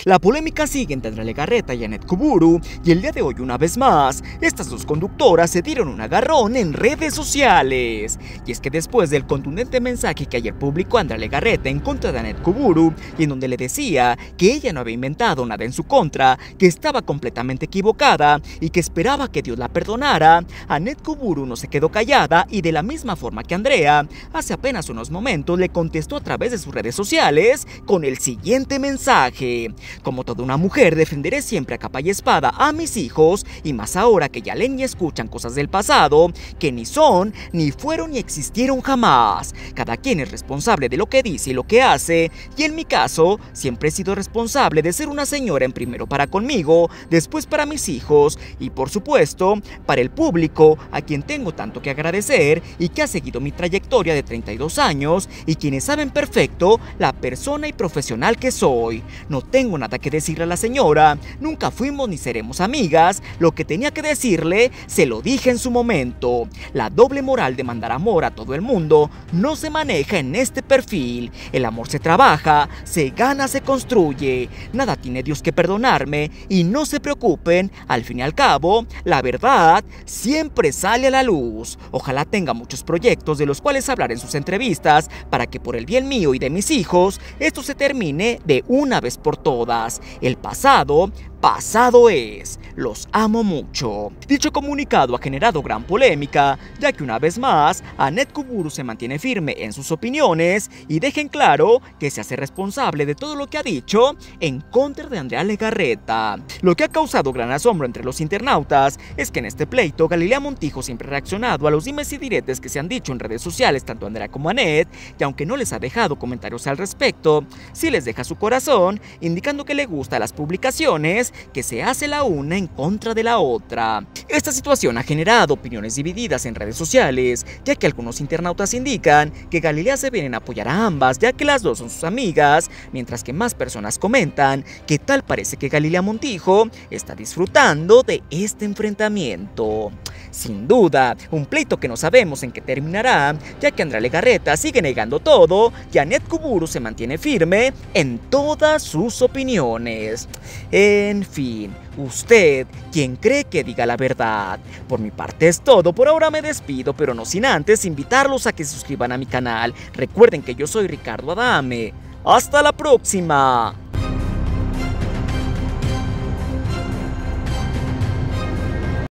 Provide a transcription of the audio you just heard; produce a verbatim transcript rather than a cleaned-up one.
La polémica sigue entre Andrea Legarreta y Annette Kuburu, y el día de hoy, una vez más, estas dos conductoras se dieron un agarrón en redes sociales. Y es que después del contundente mensaje que ayer publicó Andrea Legarreta en contra de Annette Kuburu, y en donde le decía que ella no había inventado nada en su contra, que estaba completamente equivocada y que esperaba que Dios la perdonara, Annette Kuburu no se quedó callada y de la misma forma que Andrea, hace apenas unos momentos le contestó a través de sus redes sociales con el siguiente mensaje: como toda una mujer, defenderé siempre a capa y espada a mis hijos, y más ahora que ya leen y escuchan cosas del pasado que ni son, ni fueron, ni existieron jamás. Cada quien es responsable de lo que dice y lo que hace, y en mi caso, siempre he sido responsable de ser una señora en primero para conmigo, después para mis hijos, y por supuesto, para el público, a quien tengo tanto que agradecer y que ha seguido mi trayectoria de treinta y dos años, y quienes saben perfecto la persona y profesional que soy. No tengo nada que decirle a la señora, nunca fuimos ni seremos amigas, lo que tenía que decirle, se lo dije en su momento. La doble moral de mandar amor a todo el mundo no se maneja en este perfil. El amor se trabaja, se gana, se construye. Nada tiene Dios que perdonarme, y no se preocupen, al fin y al cabo, la verdad siempre sale a la luz. Ojalá tenga muchos proyectos de los cuales hablar en sus entrevistas, para que por el bien mío y de mis hijos, esto se termine de una vez por todas. El pasado, pasado es. Los amo mucho. Dicho comunicado ha generado gran polémica, ya que una vez más, Annette Kuburu se mantiene firme en sus opiniones y deja en claro que se hace responsable de todo lo que ha dicho en contra de Andrea Legarreta. Lo que ha causado gran asombro entre los internautas es que en este pleito Galilea Montijo siempre ha reaccionado a los dimes y diretes que se han dicho en redes sociales, tanto Andrea como Annette, y aunque no les ha dejado comentarios al respecto, sí les deja su corazón, indicando que le gustan las publicaciones que se hace la una en contra de la otra. Esta situación ha generado opiniones divididas en redes sociales, ya que algunos internautas indican que Galilea se vienen a apoyar a ambas, ya que las dos son sus amigas, mientras que más personas comentan que tal parece que Galilea Montijo está disfrutando de este enfrentamiento. Sin duda, un pleito que no sabemos en qué terminará, ya que Andrea Legarreta sigue negando todo y Annette Kuburu se mantiene firme en todas sus opiniones. En fin, usted, ¿quién cree que diga la verdad? Por mi parte es todo, por ahora me despido, pero no sin antes invitarlos a que se suscriban a mi canal. Recuerden que yo soy Ricardo Adame. ¡Hasta la próxima!